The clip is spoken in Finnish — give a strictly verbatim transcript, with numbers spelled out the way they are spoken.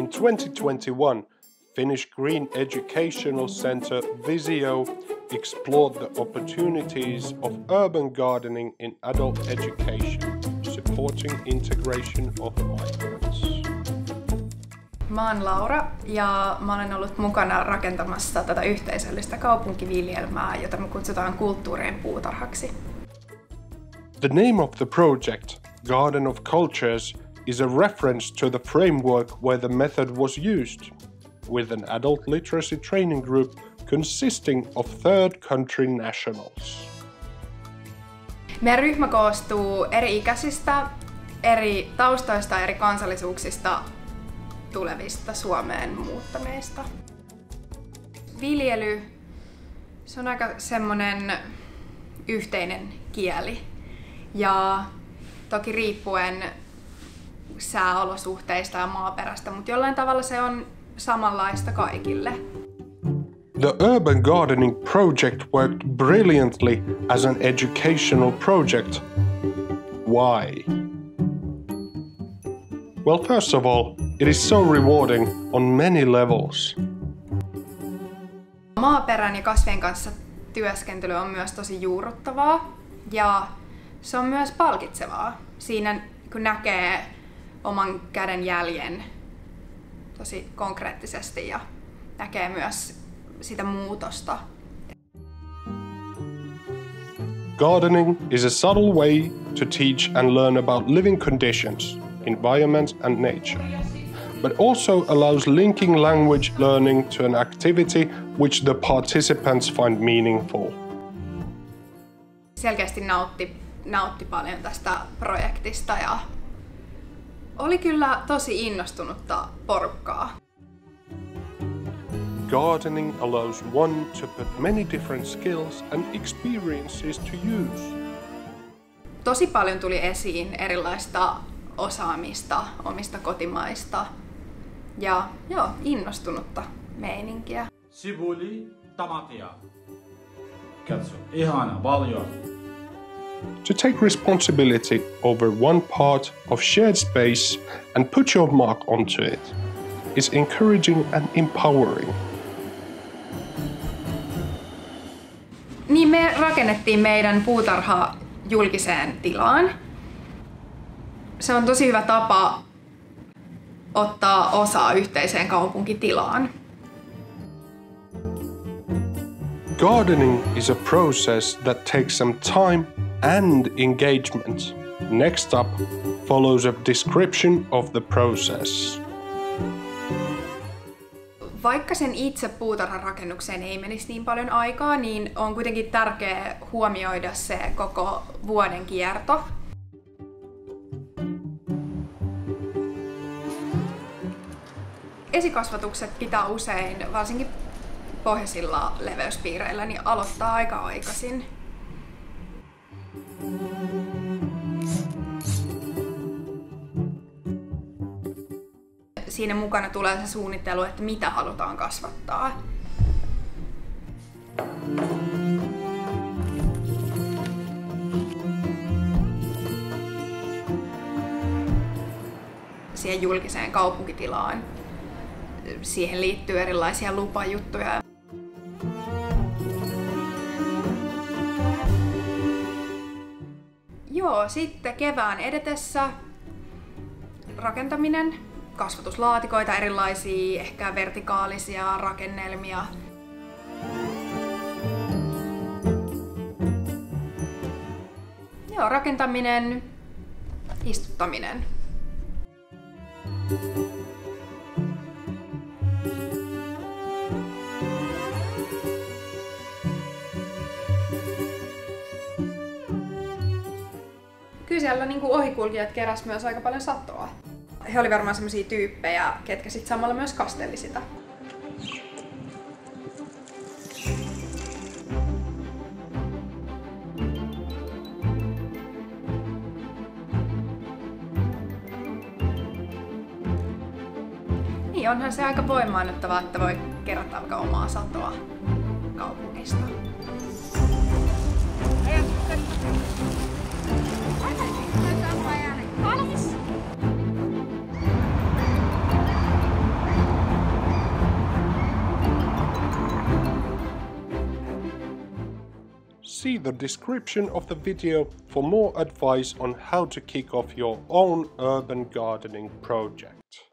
In twenty twenty-one, Finnish Green Educational Center Visio explored the opportunities of urban gardening in adult education, supporting integration of migrants. Mä oon Laura ja mä olen ollut mukana rakentamassa tätä yhteisöllistä kaupunkiviljelmää, jota me kutsutaan kulttuurien puutarhaksi. The name of the project, Garden of Cultures, is a reference to the framework where the method was used, with an adult literacy training group consisting of third country nationals. Meidän ryhmä koostuu eri ikäisistä, eri taustoista, eri kansallisuuksista tulevista Suomeen muuttaneista. Viljely, se on aika semmoinen yhteinen kieli ja toki riippuen sääolosuhteista ja maaperästä, mutta jollain tavalla se on samanlaista kaikille. The urban gardening project worked brilliantly as an educational project. Why? Well, first of all, it is so rewarding on many levels. Maaperän ja kasvien kanssa työskentely on myös tosi juurruttavaa ja se on myös palkitsevaa. Siinä kun näkee oman käden jäljen tosi konkreettisesti ja näkee myös sitä muutosta. Gardening is a subtle way to teach and learn about living conditions, environment and nature, but also allows linking language learning to an activity which the participants find meaningful. Selkeästi nautti, nautti paljon tästä projektista ja oli kyllä tosi innostunutta porukkaa. Gardening allows one to put many different skills and experiences to use. Tosi paljon tuli esiin erilaista osaamista omista kotimaista ja joo, innostunutta meininkiä. Sibuli, tamatia. Katso, ihana, paljon. To take responsibility over one part of shared space and put your mark onto it is encouraging and empowering. Niin me rakennettiin meidän puutarha julkiseen tilaan. Se on tosi hyvä tapa ottaa osaa yhteiseen kaupunkitilaan. Gardening is a process that takes some time and engagement. Next up follows a description of the process. Vaikka sen itse puutarharakennukseen ei menisi niin paljon aikaa, niin on kuitenkin tärkeää huomioida se koko vuoden kierto. Esikasvatukset pitää usein, varsinkin pohjoisilla leveyspiireillä, niin aloittaa aika aikaisin. Siinä mukana tulee se suunnittelu, että mitä halutaan kasvattaa. Siihen julkiseen kaupunkitilaan. Siihen liittyy erilaisia lupajuttuja. Joo, sitten kevään edetessä rakentaminen. Kasvatuslaatikoita, erilaisia ehkä vertikaalisia rakennelmia. Joo, rakentaminen, istuttaminen. Kyllä siellä niin kuin ohikulkijat keräs myös aika paljon satoa. He oli varmaan sellaisia tyyppejä, ketkä sit samalla myös kasteli sitä. Niin, onhan se aika voimaannuttavaa, että voi kerätä vaikka omaa satoa kaupungista. see the description of the video for more advice on how to kick off your own urban gardening project.